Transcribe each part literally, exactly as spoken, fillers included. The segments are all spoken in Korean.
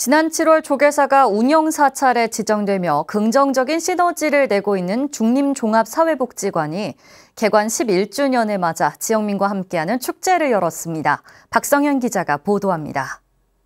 지난 칠월 조계사가 운영사찰에 지정되며 긍정적인 시너지를 내고 있는 중림종합사회복지관이 개관 십일 주년을 맞아 지역민과 함께하는 축제를 열었습니다. 박성현 기자가 보도합니다.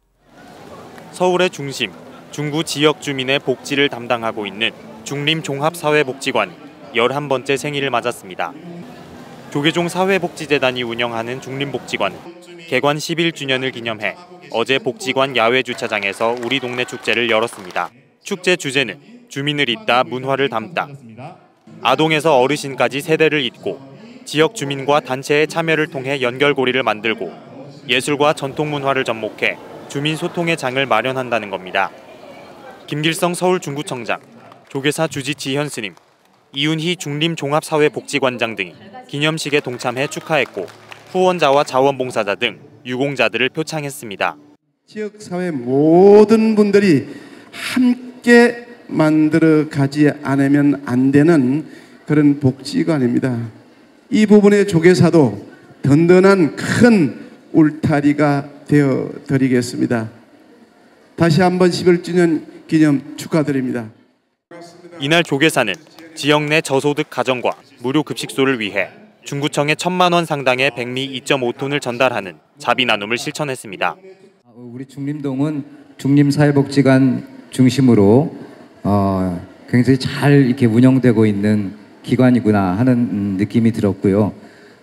서울의 중심, 중구 지역 주민의 복지를 담당하고 있는 중림종합사회복지관이 열한 번째 생일을 맞았습니다. 조계종 사회복지재단이 운영하는 중림복지관 개관 십일 주년을 기념해 어제 복지관 야외 주차장에서 우리 동네 축제를 열었습니다. 축제 주제는 주민을 잇다 문화를 담다. 아동에서 어르신까지 세대를 잇고 지역 주민과 단체의 참여를 통해 연결고리를 만들고 예술과 전통문화를 접목해 주민 소통의 장을 마련한다는 겁니다. 김길성 서울중구청장, 조계사 주지 지현 스님, 이윤희 중림종합사회복지관장 등이 기념식에 동참해 축하했고 후원자와 자원봉사자 등 유공자들을 표창했습니다. 지역사회 모든 분들이 함께 만들어가지 않으면 안 되는 그런 복지관입니다. 이 부분의 조계사도 든든한 큰 울타리가 되어드리겠습니다. 다시 한번 십일 주년 기념 축하드립니다. 이날 조계사는 지역 내 저소득 가정과 무료 급식소를 위해 중구청에 천만 원 상당의 백미 이 점 오 톤을 전달하는 자비 나눔을 실천했습니다. 우리 중림동은 중림사회복지관 중심으로 어, 굉장히 잘 이렇게 운영되고 있는 기관이구나 하는 느낌이 들었고요.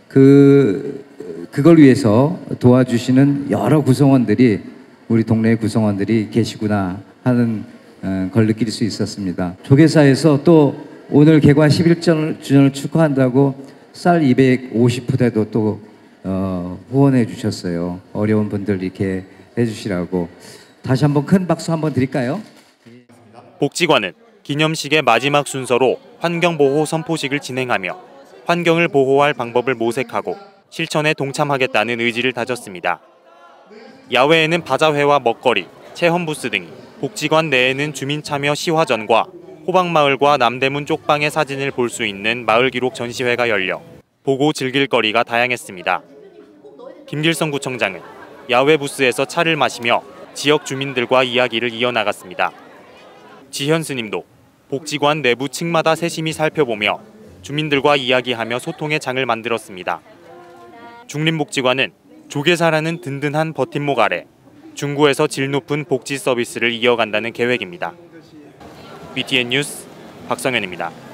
그 그걸 위해서 도와주시는 여러 구성원들이 우리 동네 구성원들이 계시구나 하는 걸 느낄 수 있었습니다. 조계사에서 또 오늘 개관 십일 주년을 축하한다고 쌀 이백오십 푸대도 또 어, 후원해 주셨어요. 어려운 분들 이렇게 해주시라고. 다시 한번 큰 박수 한번 드릴까요? 복지관은 기념식의 마지막 순서로 환경보호 선포식을 진행하며 환경을 보호할 방법을 모색하고 실천에 동참하겠다는 의지를 다졌습니다. 야외에는 바자회와 먹거리, 체험 부스 등이, 복지관 내에는 주민 참여 시화전과 호박마을과 남대문 쪽방의 사진을 볼 수 있는 마을기록 전시회가 열려 보고 즐길 거리가 다양했습니다. 김길성 구청장은 야외 부스에서 차를 마시며 지역 주민들과 이야기를 이어나갔습니다. 지현 스님도 복지관 내부 층마다 세심히 살펴보며 주민들과 이야기하며 소통의 장을 만들었습니다. 중림복지관은 조계사라는 든든한 버팀목 아래 중구에서 질 높은 복지 서비스를 이어간다는 계획입니다. 비티엔 뉴스 박성현입니다.